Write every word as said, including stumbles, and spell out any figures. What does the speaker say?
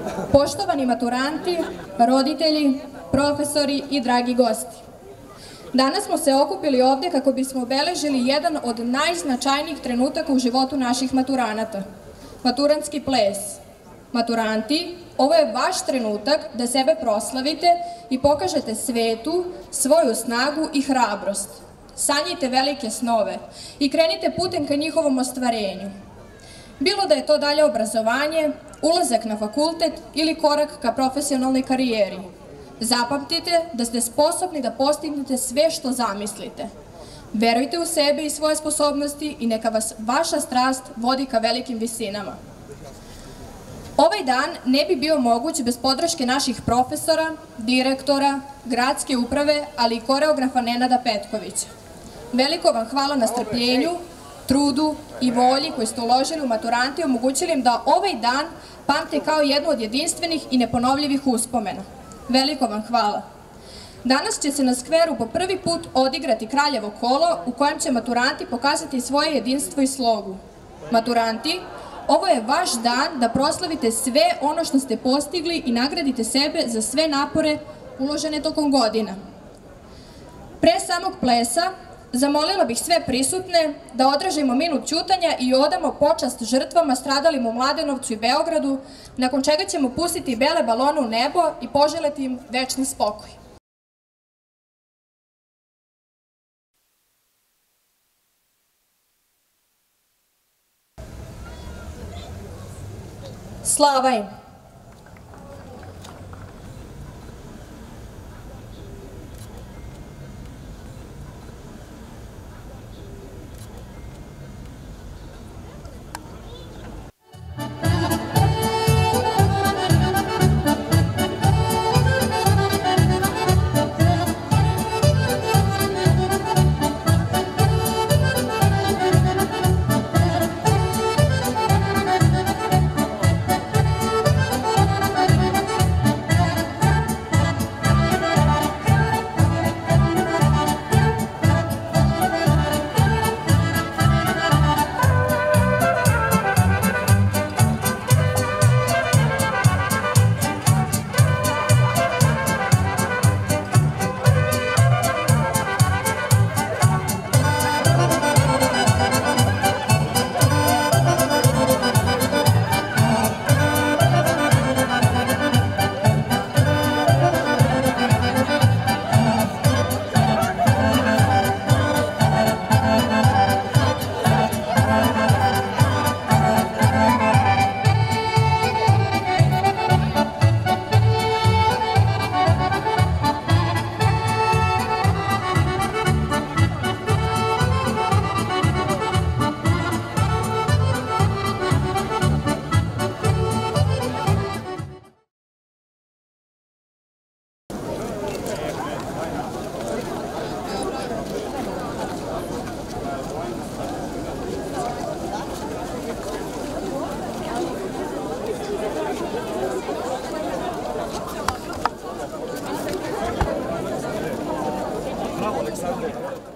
Poštovani maturanti, roditelji, profesori i dragi gosti. Danas smo se okupili ovde kako bismo obeležili jedan od najznačajnijih trenutaka u životu naših maturanata. Maturantski ples. Maturanti, ovo je vaš trenutak da sebe proslavite i pokažete svetu svoju snagu i hrabrost. Sanjite velike snove i krenite putem ka njihovom ostvarenju. Bilo da je to dalje obrazovanje, ulazak na fakultet ili korak ka profesionalnoj karijeri. Zapamtite da ste sposobni da postignete sve što zamislite. Verujte u sebe i svoje sposobnosti i neka vas vaša strast vodi ka velikim visinama. Ovaj dan ne bi bio moguć bez podrške naših profesora, direktora, gradske uprave, ali i koreografa Nenada Petkovića. Veliko vam hvala na strpljenju, trudu i volji koji ste uložili u maturanti i omogućili im da ovaj dan pamte kao jednu od jedinstvenih i neponovljivih uspomena. Veliko vam hvala. Danas će se na skveru po prvi put odigrati Kraljevo kolo u kojem će maturanti pokazati svoje jedinstvo i slogu. Maturanti, ovo je vaš dan da proslavite sve ono što ste postigli i nagradite sebe za sve napore uložene tokom godina. Pre samog plesa zamolila bih sve prisutne da održimo minut ćutanja i odamo počast žrtvama stradalim u Mladenovcu i Beogradu, nakon čega ćemo pustiti bele balone u nebo i poželeti im večni spokoj. Slava im! Alexander.